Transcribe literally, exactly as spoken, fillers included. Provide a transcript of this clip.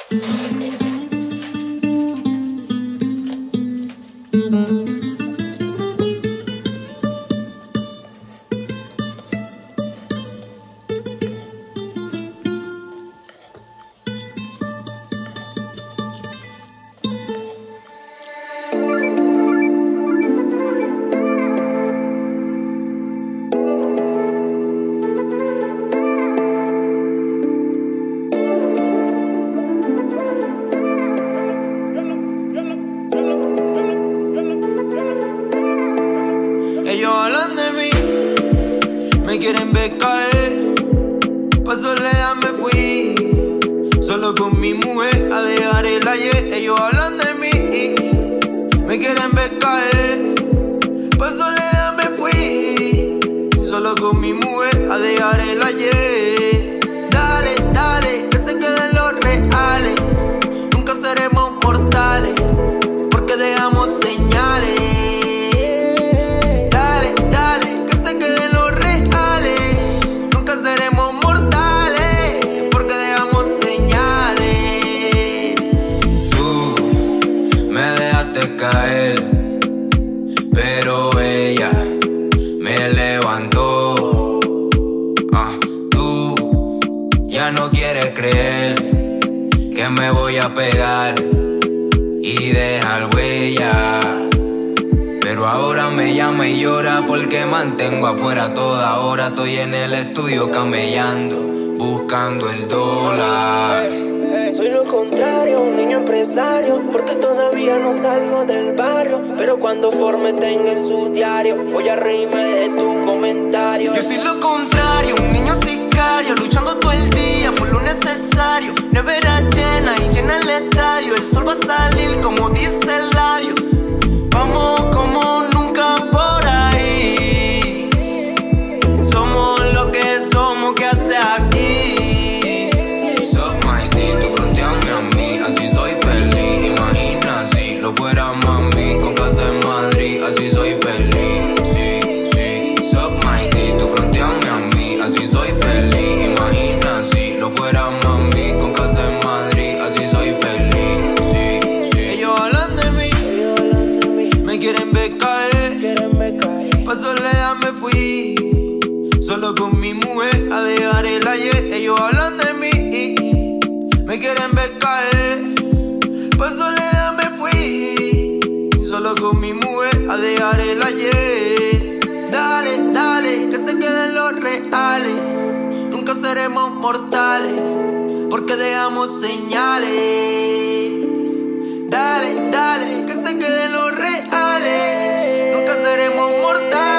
Ellos hablan de mí, me quieren ver caer. Pa' soledad me fui, solo con mi mujer a dejar el ayer. Ellos hablan de mí, me quieren ver caer. Pa' soledad me fui, solo con mi mujer a dejar el ayer. Dale, dale, que se queden los reales. Nunca seremos mortales, porque dejamos señales. Caer, pero ella me levantó. Ah, tú ya no quieres creer que me voy a pegar y dejar huella, pero ahora me llama y llora porque mantengo afuera toda hora. Estoy en el estudio camellando, buscando el dólar. Soy lo contrario, un niño empresario, porque todavía no salgo del barrio. Pero cuando forme tenga en su diario, voy a reírme de tu comentario. Yo soy lo contrario, un niño sicario, luchando todo el día por lo necesario. Nevera llena y llena el estadio, el sol va a salir como dice el radio. Vamos como nunca por ahí, somos lo que somos, ¿qué hace aquí? Fuera mami, con casa en Madrid, así soy feliz. Sí, sí, Sup Mighty, tú fronteame a mí, así soy feliz. Imagina si lo fuera mami, con casa en Madrid, así soy feliz. Sí, sí. Ellos hablan de mí, me quieren ver caer. Pa' soledad me fui, solo con mi mujer a dejar el ayer. Ellos hablan de mí, me quieren ver caer. Pa' soledad me fui, solo con mi mujer a dejar el ayer. Dale, dale, que se queden los reales. Nunca seremos mortales, porque dejamos señales. Dale, dale, que se queden los reales. Nunca seremos mortales.